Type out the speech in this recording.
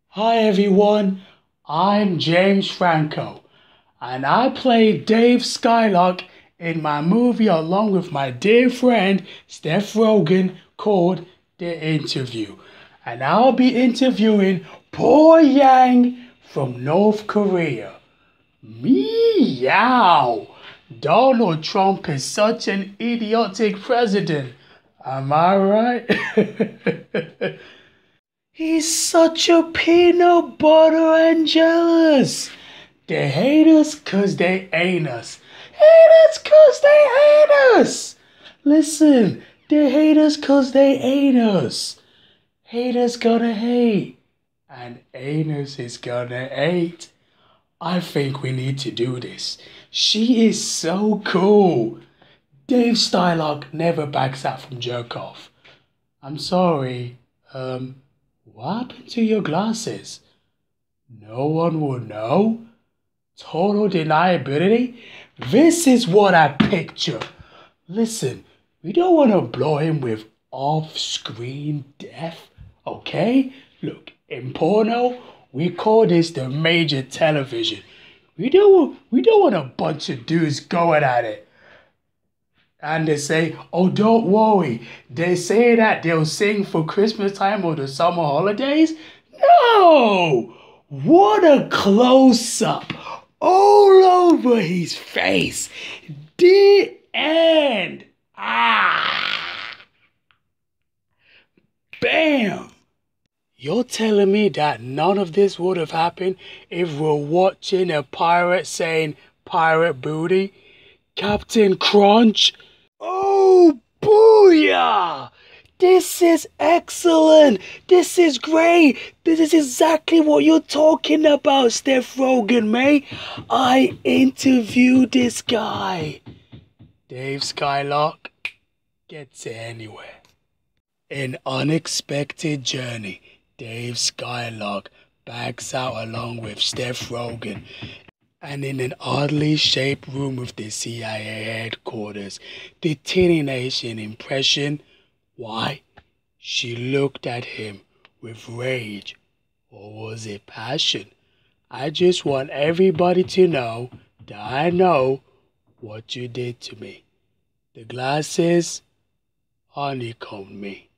Hi everyone, I'm James Franco, and I played Dave Skylark in my movie along with my dear friend Steph Rogan called The Interview. And I'll be interviewing Pyongyang from North Korea. Meow! Donald Trump is such an idiotic president. Am I right? He's such a peanut butter and jealous. They hate us 'cause they ain't us. Hate us 'cause they hate us. Listen, they hate us 'cause they ain't us. Haters gonna hate, and ain't is gonna hate. I think we need to do this. She is so cool. Dave Stylark never backs out from jerk off. I'm sorry, what happened to your glasses? No one will know? Total deniability? This is what I picture. Listen, we don't want to blow him with off-screen death, okay? Look, in porno, we call this the major television. We don't want a bunch of dudes going at it. And they say, oh, don't worry. They say that they'll sing for Christmas time or the summer holidays. No! What a close-up all over his face. The end. Bam! You're telling me that none of this would have happened if we're watching a pirate saying pirate booty? Captain Crunch? Oh, booyah! This is excellent! This is great! This is exactly what you're talking about, Steph Rogan, mate! I interviewed this guy. Dave Skylark gets it anywhere. An unexpected journey. Dave Skylark backs out along with Steph Rogan. And in an oddly shaped room of the CIA headquarters, the teenage impression, why? She looked at him with rage, or was it passion? I just want everybody to know that I know what you did to me. The glasses honeycombed me.